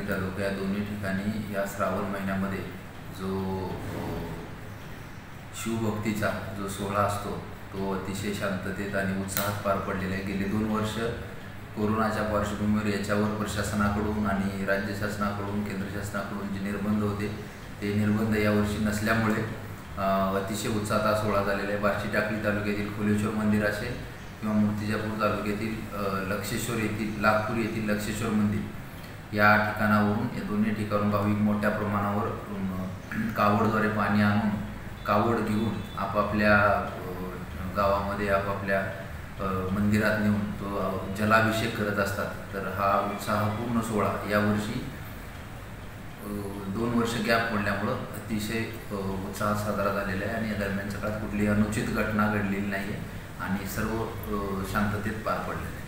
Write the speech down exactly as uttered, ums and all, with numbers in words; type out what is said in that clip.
टाकळी तालुका या दोन्ही ठिकाणी या श्रावण महिन्यामध्ये जो शिवभक्तीचा जो सोहळा असतो तो अतिशय शांततेत आणि उत्साहात पार पडलेला आहे। गेले दोन वर्ष कोरोनाच्या पार्श्वभूमीवर याच्यावर प्रशासनाकडून आणि राज्य शासनाकडून केंद्र शासनाकडून जे निर्बंध होते ते निर्बंध यावर्षी नसल्यामुळे अतिशय उत्साहात सोहळा झालेला आहे। बार्शी टाकळी तालुक्यातील खोलेश्वर मंदिर असेल किंवा मूर्तिजापूर तालुक्यातील लक्षेश्वर येथील लाखपूर येथील लक्षेश्वर मंदिर या ठिकाणावरून या दोन्ही ठिकाणून भाविक मोठ्या प्रमाणावर कावडद्वारे पाणी आणून कावड घेऊन आपापल्या गावामध्ये आपापल्या मंदिरात नेऊन तो जलाभिषेक करत असतात। तर हा उत्साहपूर्ण सोहळा यावर्षी दोन वर्ष गॅप पडल्यामुळं अतिशय उत्साहात साजरा झालेला आहे आणि या दरम्यानच्या काळात कुठलीही अनुचित घटना घडलेली नाही आहे आणि सर्व शांततेत पार पडलेले आहे।